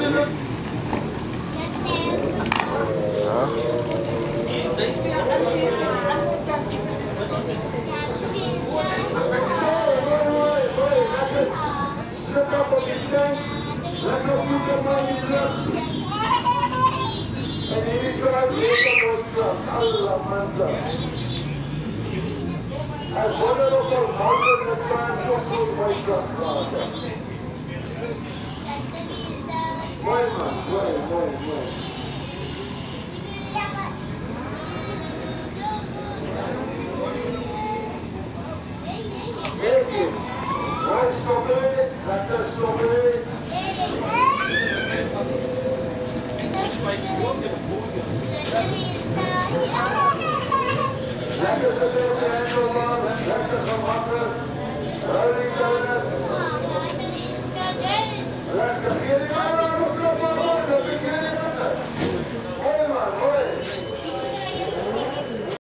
As one of those houses that finds your my grandfather. Wait. La tête tombée. Lekker ze weer de hand, lekker gemakkelijk.